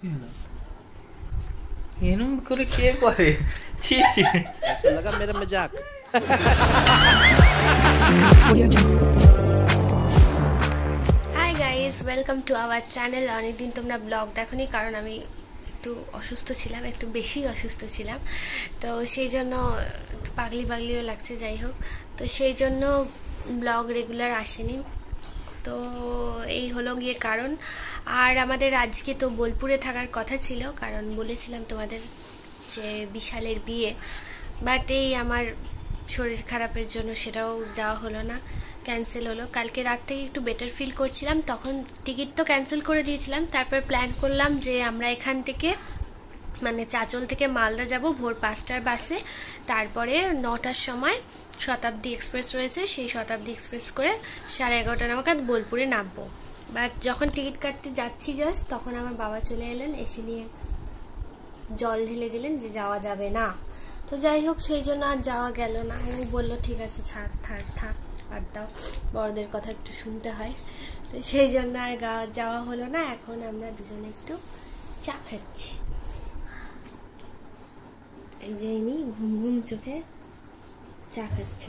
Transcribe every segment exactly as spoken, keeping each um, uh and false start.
এরম করে কে করে? ছি ছি, লাগা মেরা মজাক। Hi guys, welcome to our channel. অনেকদিন তোমরা ব্লগ দেখোনি, কারণ আমি একটু অসুস্থ ছিলাম, একটু বেশি অসুস্থ ছিলাম, তো সেই জন্য পাগলি পাগলিও লাগছে। যাই হোক, তো সেই জন্য ব্লগ রেগুলার আসেনি। তো এই হলো গিয়ে কারণ। আর আমাদের আজকে তো বোলপুরে থাকার কথা ছিল, কারণ বলেছিলাম তোমাদের যে বিশালের বিয়ে, বাট এই আমার শরীর খারাপের জন্য সেটাও যাওয়া হলো না, ক্যান্সেল হলো। কালকে রাত থেকে একটু বেটার ফিল করছিলাম, তখন টিকিট তো ক্যান্সেল করে দিয়েছিলাম। তারপর প্ল্যান করলাম যে আমরা এখান থেকে মানে চাচল থেকে মালদা যাব ভোর পাঁচটার বাসে, তারপরে নটার সময় শতাব্দী এক্সপ্রেস রয়েছে, সেই শতাব্দী এক্সপ্রেস করে সাড়ে এগারোটা নাগাদ বোলপুরে নামবো। বাট যখন টিকিট কাটতে যাচ্ছি জাস্ট, তখন আমার বাবা চলে এলেন, এসে নিয়ে জল ঢেলে দিলেন যে যাওয়া যাবে না। তো যাই হোক, সেই জন্য আর যাওয়া গেল না। উনি বললো ঠিক আছে, ছাড় থাক থাক বাদ দাও, বড়দের কথা একটু শুনতে হয়। তো সেই জন্য আর যাওয়া হলো না। এখন আমরা দুজনে একটু চা খাচ্ছি। এই যে ইনি ঘুম ঘুম চোখে চা খাচ্ছে।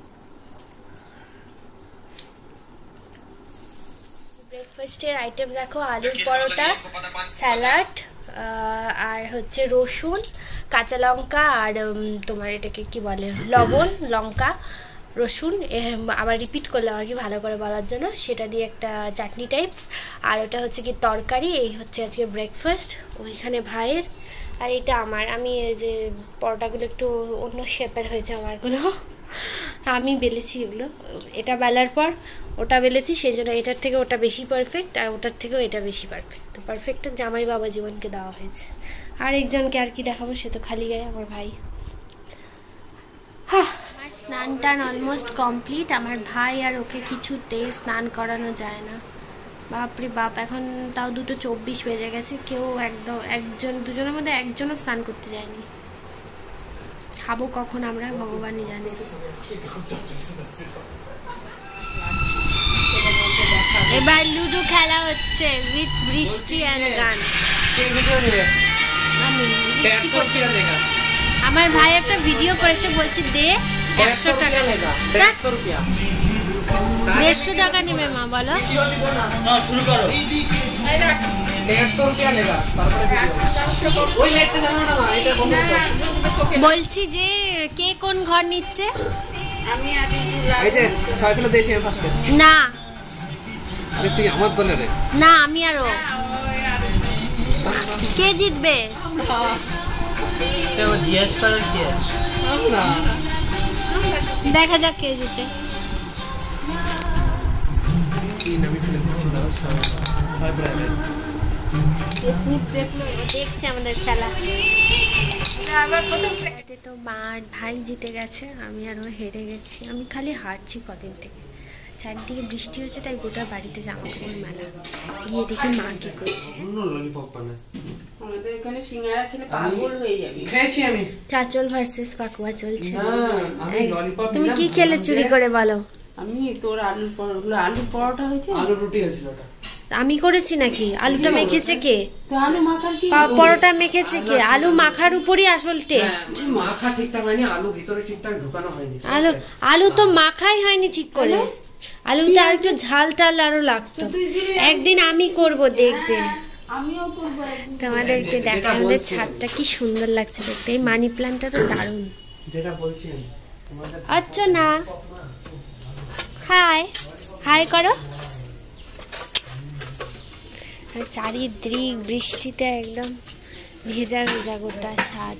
ব্রেকফাস্টের আইটেম দেখো, আলুর পরোটা, স্যালাড, আর হচ্ছে রসুন, কাঁচা লঙ্কা, আর তোমার এটাকে কি বলে, লবণ, লঙ্কা, রসুন, আবার রিপিট করলাম আর কি ভালো করে বলার জন্য, সেটা দিয়ে একটা চাটনি টাইপস। আর ওটা হচ্ছে কি তরকারি। এই হচ্ছে আজকে ব্রেকফাস্ট। ওইখানে ভাইয়ের, আর এটা আমার। আমি এই যে পরোটাগুলো একটু অন্য শেপের হয়েছে আমারগুলো, আমি বেলেছি এগুলো। এটা বেলার পর ওটা বেলেছি, সেই জন্য এটার থেকে ওটা বেশি পারফেক্ট, আর ওটার থেকেও এটা বেশি পারফেক্ট। তো পারফেক্টটা জামাই বাবা জীবনকে দেওয়া হয়েছে। আর একজনকে আর কি দেখাবো, সে তো খালি গায়ে, আমার ভাই। হ্যাঁ, আমার স্নান টান অলমোস্ট কমপ্লিট। আমার ভাই আর ওকে কিছুতেই স্নান করানো যায় না। বাপরে বাপ, এখন তাও দুটো চব্বিশ বেজে গেছে, কেউ একদম একজন দুজনের মধ্যে একজনও স্নান করতে যায়নি। খাবো কখন আমরা ভগবানই জানে। এবার লুডো খেলা হচ্ছে উইথ বৃষ্টি এন্ড গান। আমার ভাই একটা ভিডিও করেছে, বলছি দে একশো টাকা, দেড়শো টাকা নেবে মা, বলো। বলছি যে কে কোন ঘর নিচ্ছে? না তুই আমার দলে রে। না, আমি আরো। কে জিতবে? দেখা যাক কে জিতে। দেখছে আমাদের খেলা। তো মা আর ভাই জিতে গেছে, আমি আরও হেরে গেছি। আমি খালি হারছি কদিন থেকে। চারদিকে বৃষ্টি হচ্ছে, তাই গোটা বাড়িতে জামা কাপড় মেলা। গিয়ে দেখি মা কি করছে। চাচল ভার্সেস পাকুয়া চলছে। তুমি কি খেলে চুরি করে বলো? আমি তোর আলুর পরোটা, আলু পরোটা হয়েছে, আলু রুটি হয়েছিল। আমি করেছি নাকি? আলুটা মেখেছে কে? তো আলু মাখার কি, পরোটা মেখেছে কে? আলু মাখার উপরই আসল টেস্ট। মাখা ঠিকঠাক হয়নি, আলু ভিতরে ঠিকঠাক ঢোকানো হয়নি। আলু আলু তো মাখাই হয়নি ঠিক করে। আলুটা আর একটু ঝাল টাল আরো লাগতো। একদিন আমি করব, দেখবে। আমিও করব। তোমাদেরকে দেখা, আমাদের ছাদটা কি সুন্দর লাগছে দেখতে। এই মানি প্ল্যান্টটা তো দারুণ। যেটা বলছি আচ্ছা না, হাই হাই করো। চারিদিক বৃষ্টিতে একদম ভেজা ভেজা গোটা ছাদ।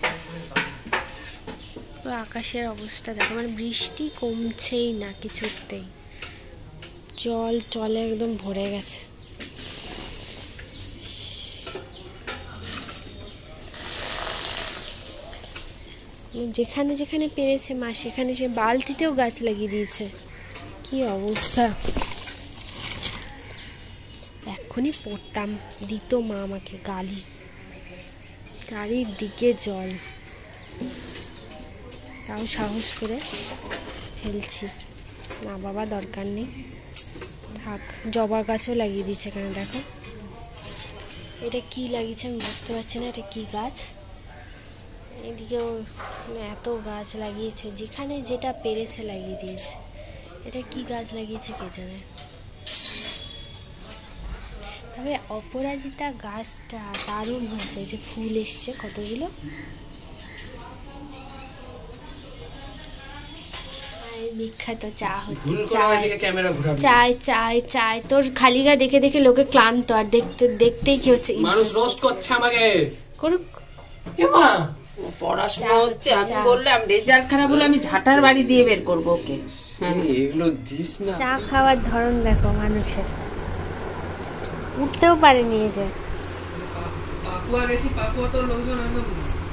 আকাশের অবস্থা দেখো, মানে বৃষ্টি কমছেই না কিছুতেই, জল টলে একদম ভরে গেছে। যেখানে যেখানে পেরেছে মা, সেখানে সে বালতিতেও গাছ লাগিয়ে দিয়েছে। কি অবস্থা! এক্ষুনি পড়তাম, দিত মা আমাকে গালি। চারিদিকে জল, তাও সাহস করে ফেলছি। না বাবা, দরকার নেই, থাক। জবা গাছও লাগিয়ে দিচ্ছে এখানে, দেখো। এটা কি লাগিয়েছে আমি বুঝতে পারছি না, এটা কি গাছ। এদিকেও এত গাছ লাগিয়েছে, যেখানে যেটা পেরেছে লাগিয়ে দিয়েছে। এটা কি গাছ লাগিয়েছে কে জানে। তবে অপরাজিতা গাছটা দারুণ হয়েছে, যে ফুল এসছে কতগুলো। বিখ্যাত চা হচ্ছে, চাই চাই চাই। তোর খালি গা দেখে দেখে লোকে ক্লান্ত, আর দেখতে দেখতেই কি হচ্ছে, মানুষ রোস্ট করছে আমাকে। করুক, এমা পড়াশোনা হচ্ছে, আমি বললাম রেজাল্ট খারাপ হলে আমি ঝাঁটার বাড়ি দিয়ে বের করবো ওকে। এগুলো দিস না। চা খাওয়ার ধরন দেখো মানুষের, উঠতেও পারেনি। এই যে পাপুয়া গেছি, পাপুয়া তো লোকজন একদম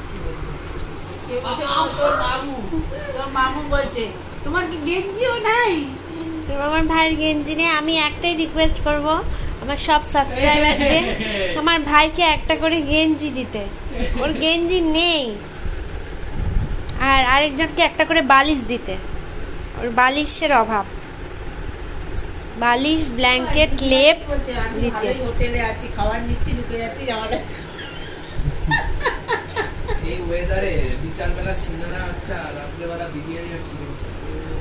তোর মামু তোর মামু বলছে তোমার কি গেঞ্জিও নাই? আমার ভাইয়ের গেঞ্জি নেই। আমি একটাই রিকোয়েস্ট করব আমার সব সাবস্ক্রাইবারদের, আমার ভাইকে একটা করে গেঞ্জি দিতে। ওর গেঞ্জি নেই। আর আরেকজনকে একটা করে বালিশ দিতে, ওর বালিশের অভাব। বালিশ, ব্ল্যাঙ্কেট, লেপ দিতে। হোটেলে আছি, খাবার নিচ্ছি, ঢুকে যাচ্ছি আমাদের এই ওয়েদারে বিকালবেলা সিঙ্গারা আচ্ছা, রাত্রেবেলা বিরিয়ানি আর চিকেন চাপ।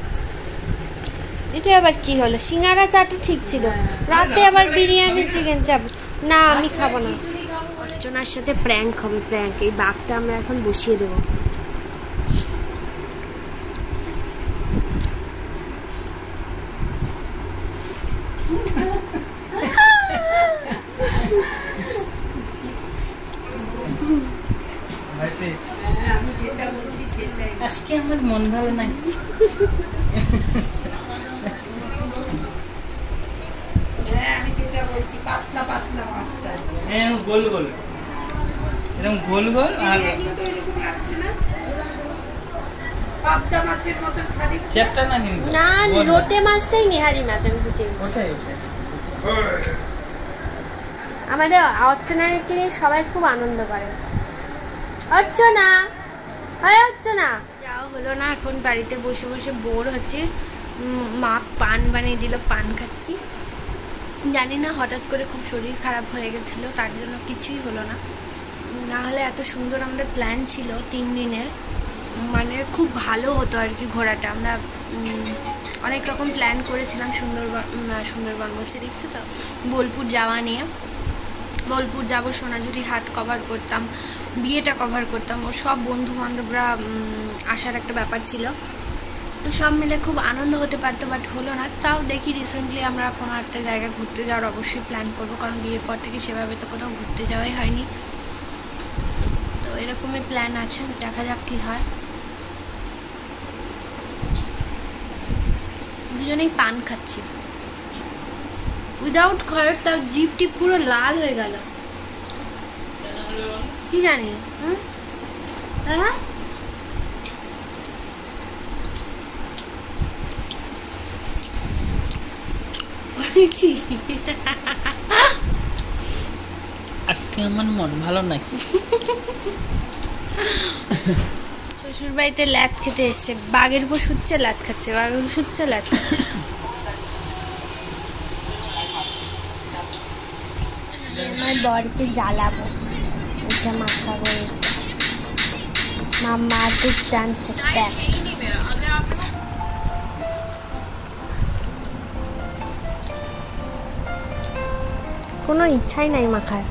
এটা আবার কি হলো? সিঙ্গারা চাটা ঠিক ছিল, রাতে আবার বিরিয়ানি চিকেন চাপ। না আমি খাবো না। অর্চনার সাথে প্র্যাঙ্ক হবে, প্র্যাঙ্ক। এই বাঘটা আমরা এখন বসিয়ে দেবো। আমি যেটা বলছি সেটাই। আজকে আমার মন ভালো নাই। হ্যাঁ আমি যেটা বলছি, পাতলা পাতলা মাছটা এরকম গোল গোল, এরকম গোল গোল। আর এগুলো তো এরকম লাগছে না, পাবদা মাছের মতন খালি চ্যাপটা না কিন্তু। না, লোটে মাছটাই নেহারি মাছ। আমি বুঝে গেছি। ওটাই ওটাই। আমাদের অর্চনাকে নিয়ে সবাই খুব আনন্দ করে। অর্চনা, হয় অর্চনা, যাওয়া হলো না। এখন বাড়িতে বসে বসে বোর হচ্ছে। মা পান বানিয়ে দিল, পান খাচ্ছি। জানি না হঠাৎ করে খুব শরীর খারাপ হয়ে গেছিলো, তার জন্য কিছুই হলো না। না হলে এত সুন্দর আমাদের প্ল্যান ছিল তিন দিনের, মানে খুব ভালো হতো আর কি ঘোরাটা। আমরা অনেক রকম প্ল্যান করেছিলাম সুন্দরবন, সুন্দরবন বলছে দেখছো তো, বোলপুর যাওয়া নিয়ে। বোলপুর যাবো, সোনাঝুরি হাট কভার করতাম, বিয়েটা কভার করতাম, ওর সব বন্ধু বান্ধবরা আসার একটা ব্যাপার ছিল। সব মিলে খুব আনন্দ হতে পারতো, বাট হলো না। তাও দেখি রিসেন্টলি আমরা কোনো একটা জায়গায় ঘুরতে যাওয়ার অবশ্যই প্ল্যান করবো, কারণ বিয়ের পর থেকে সেভাবে তো কোথাও ঘুরতে যাওয়াই হয়নি। তো এরকমই প্ল্যান আছে, দেখা যাক কী হয়। দুজনেই পান খাচ্ছি উইদাউট খয়ের, তার জিভ টিপ পুরো লাল হয়ে গেল, কি জানি। হুম হ্যাঁ আজকে আমার মন ভালো নাই। শ্বশুর বাড়িতে ল্যাদ খেতে এসছে, বাঘের উপর সুচ্ছে ল্যাদ খাচ্ছে, বাঘের উপর সুচ্ছে ল্যাদ খাচ্ছে। আমার বরকে জ্বালাবো, এটা মাখাবো। মাম্মা টুক ডান্স স্টেপ। কোনো ইচ্ছাই নাই মাখার,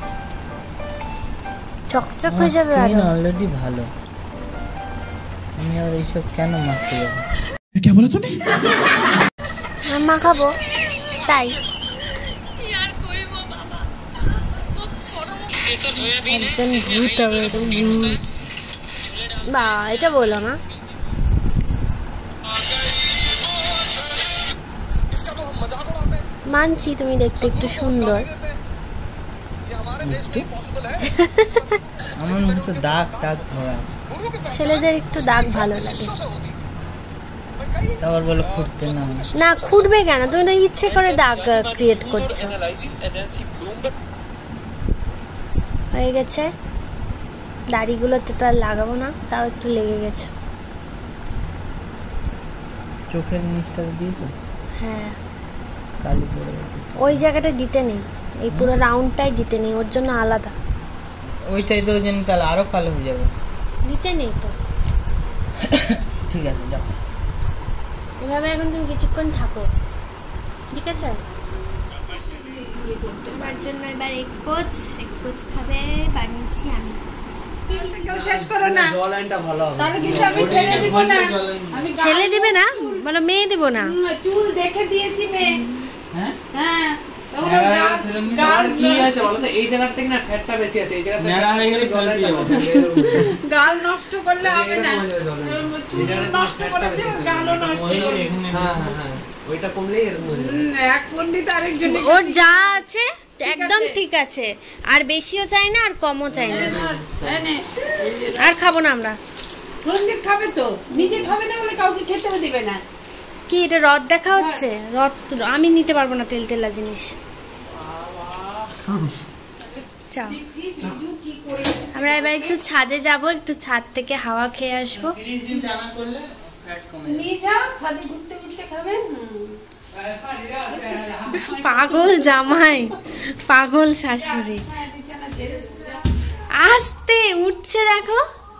চকচক হয়ে যাবে। আর অলরেডি ভালো, আমি আর এইসব কেন মাখতে যাবো? কি বলে তুমি? মাখাবো তাই। একজন ভূত হবে, ভূত বা এটা বলো না। মানছি তুমি দেখতে একটু সুন্দর, আমার মুখে দাগ টাগ ধরা। ছেলেদের একটু দাগ ভালো লাগে। আবার বলো খুঁড়তে না, না খুঁড়বে কেন? তুমি তো ইচ্ছে করে দাগ ক্রিয়েট করছো। হয়ে গেছে, দাড়িগুলোতে তো আর লাগাবো না, তাও একটু লেগে গেছে। চোখের নিচটা দিয়েছো? হ্যাঁ, কালি পড়ে গেছে। ওই জায়গাটা দিতে নেই। এই পুরো রাউন্ডটাই দিতে নেই, ওর জন্য আলাদা। ওইটাই তো ওই জন্য তাহলে আরো কালো হয়ে যাবে। দিতে নেই তো। ঠিক আছে যাও। এভাবে এখন তুমি কিছুক্ষণ থাকো, ঠিক আছে? তোমার জন্য এবার এক পোচ এক পোচ খাবে বানিয়েছি আমি। শেষ করো না, জল আইনটা ভালো হবে। তাহলে কিছু আমি ছেড়ে দিব না। আমি ছেলে দিবে না, বলো মেয়ে দিব না। চুল দেখে দিয়েছি মেয়ে। হ্যাঁ হ্যাঁ আর কি আছে বলো তো, এই জায়গা থেকে না ফ্যাটটা বেশি আছে, এই জায়গাতে নেড়া হয়ে গেলে জল দিয়ে দেবো। গাল নষ্ট করলে হবে না। চুল এটা নষ্ট করেছে, গালও নষ্ট করবে। হ্যাঁ হ্যাঁ হ্যাঁ, ওইটা কমলেই এরকম হয়ে যাবে। হুম, এক পণ্ডিত আরেকজন। ওর যা আছে একদম ঠিক আছে, আর বেশিও চাই না আর কমও চাই না। আর খাবো না আমরা। পণ্ডিত খাবে তো, নিজে খাবে না বলে কাউকে খেতেও দিবে না। কি এটা রদ দেখা হচ্ছে? রদ আমি নিতে পারবো না, তেল তেলা জিনিস। চাও আমরা এবার একটু ছাদে যাব, একটু ছাদ থেকে হাওয়া খেয়ে আসবো। তিরিশ দিন টানা করলে ফ্যাট কমে যাবে। নিয়ে যাও, ছাদে ঘুরতে ঘুরতে খাবে। পাগল জামাই, পাগল শাশুড়ি। আস্তে উঠছে দেখো,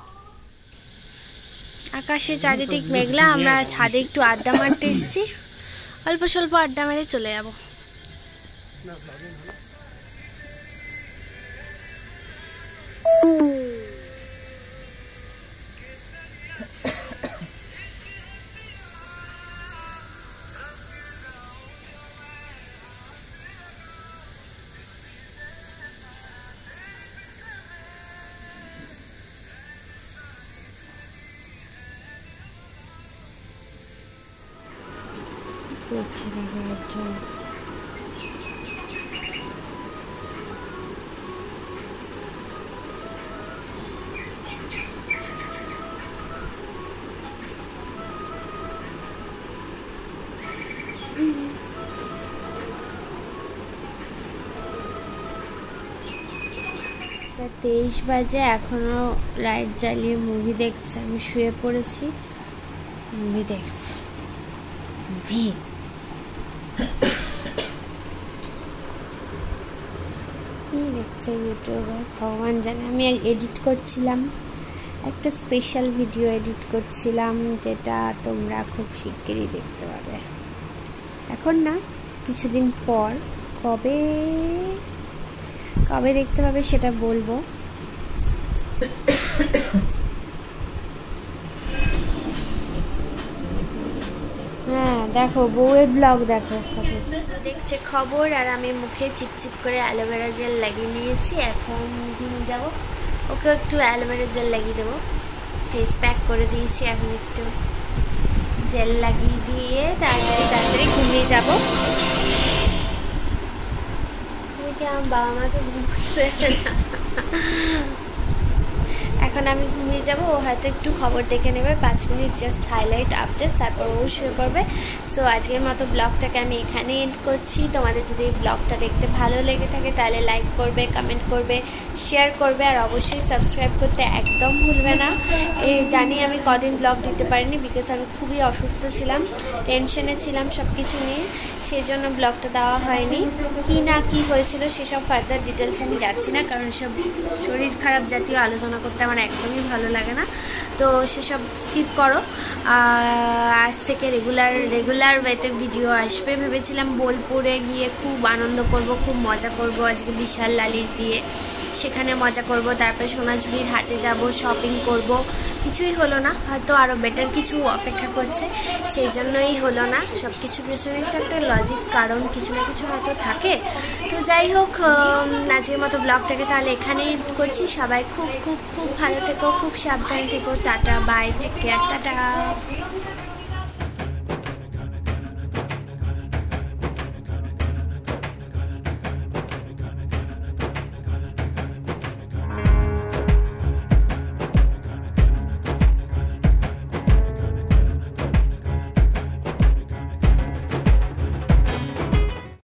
আকাশে চারিদিক মেঘলা। আমরা ছাদে একটু আড্ডা মারতে এসেছি, অল্প স্বল্প আড্ডা মেরে চলে যাব। করছে দেখো একজন। তেইশ বাজে, এখনো লাইট জ্বালিয়ে মুভি দেখছে। আমি শুয়ে পড়েছি, মুভি দেখছি। মুভি কি দেখছে ইউটিউবে ভগবান জানে। আমি এডিট করছিলাম, একটা স্পেশাল ভিডিও এডিট করছিলাম, যেটা তোমরা খুব শিগগিরই দেখতে পাবে। এখন না, কিছুদিন পর। কবে কবে দেখতে পাবে সেটা বলবো। হ্যাঁ দেখো, বউয়ের ব্লগ দেখো। দেখছে খবর, আর আমি মুখে চিপচিপ করে অ্যালোভেরা জেল লাগিয়ে নিয়েছি। এখন ঘুম যাব, ওকে একটু অ্যালোভেরা জেল লাগিয়ে দেবো। ফেস প্যাক করে দিয়েছি, এখন একটু জেল লাগিয়ে দিয়ে তাড়াতাড়ি তাড়াতাড়ি ঘুমিয়ে যাব। আমার বাবা মাকে ঘুম পাড়তে দেবে না। এখন আমি ঘুমিয়ে যাব, ও হয়তো একটু খবর দেখে নেবে, পাঁচ মিনিট জাস্ট হাইলাইট আপডেট, তারপর ও শুয়ে পড়বে। সো আজকের মতো ব্লগটাকে আমি এখানে এন্ড করছি। তোমাদের যদি এই ব্লগটা দেখতে ভালো লেগে থাকে তাহলে লাইক করবে, কমেন্ট করবে, শেয়ার করবে, আর অবশ্যই সাবস্ক্রাইব করতে একদম ভুলবে না। এই জানি আমি কদিন ব্লগ দিতে পারিনি, বিকজ আমি খুবই অসুস্থ ছিলাম, টেনশনে ছিলাম সব কিছু নিয়ে, সেই জন্য ব্লগটা দেওয়া হয়নি। কি না কি হয়েছিল সেসব ফার্দার ডিটেলস আমি যাচ্ছি না, কারণ সব শরীর খারাপ জাতীয় আলোচনা করতে আমার একদমই ভালো লাগে না, তো সেসব স্কিপ করো। আজ থেকে রেগুলার রেগুলার ওয়েতে ভিডিও আসবে। ভেবেছিলাম বোলপুরে গিয়ে খুব আনন্দ করব, খুব মজা করব, আজকে বিশাল লালির বিয়ে, সেখানে মজা করব, তারপরে সোনাঝুরির হাটে যাব, শপিং করব, কিছুই হলো না। হয়তো আরও বেটার কিছু অপেক্ষা করছে, সেই জন্যই হলো না। সব কিছু পেছনে একটা একটা লজিক কারণ কিছু না কিছু হয়তো থাকে। তো যাই হোক, আজকের মতো ব্লগটাকে তাহলে এখানেই করছি। সবাই খুব খুব খুব ভালো থেকো, খুব সাবধানে থেকো। Tata, bye, take care, tata.